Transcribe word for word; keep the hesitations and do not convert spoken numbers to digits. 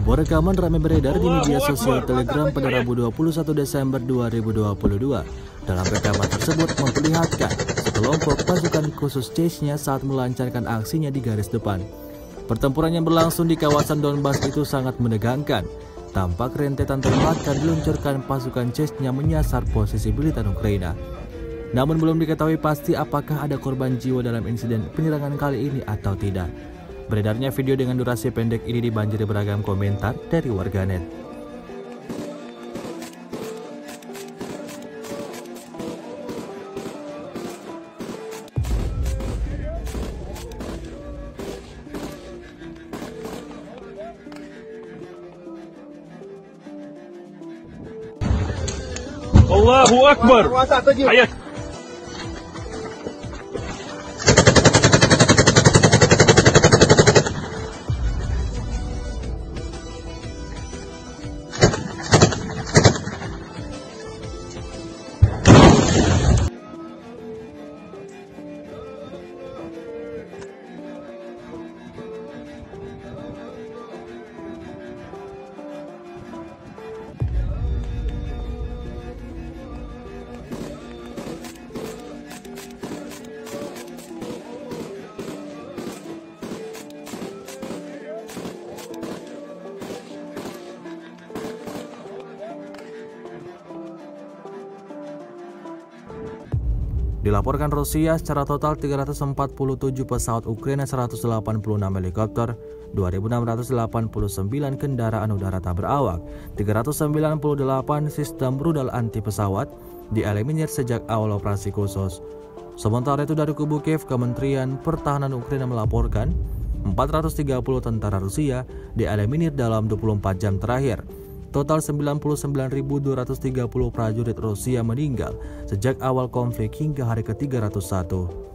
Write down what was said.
Sebuah rekaman ramai beredar di media sosial Telegram pada Rabu dua puluh satu Desember dua ribu dua puluh dua. Dalam rekaman tersebut memperlihatkan sekelompok pasukan khusus Chechnya saat melancarkan aksinya di garis depan. Pertempuran yang berlangsung di kawasan Donbas itu sangat menegangkan. Tampak rentetan tembakan diluncurkan pasukan Chechnya menyasar posisi militan Ukraina. Namun belum diketahui pasti apakah ada korban jiwa dalam insiden penyerangan kali ini atau tidak. Beredarnya video dengan durasi pendek ini dibanjiri beragam komentar dari warganet. Allahu Akbar. Ayat. Dilaporkan Rusia secara total tiga ratus empat puluh tujuh pesawat Ukraina, seratus delapan puluh enam helikopter, dua ribu enam ratus delapan puluh sembilan kendaraan udara tak berawak, tiga ratus sembilan puluh delapan sistem rudal anti pesawat dieliminir sejak awal operasi khusus. Sementara itu dari kubu Kiev, Kementerian Pertahanan Ukraina melaporkan empat ratus tiga puluh tentara Rusia dieliminir dalam dua puluh empat jam terakhir. Total sembilan puluh sembilan ribu dua ratus tiga puluh prajurit Rusia meninggal sejak awal konflik hingga hari ke tiga ratus satu.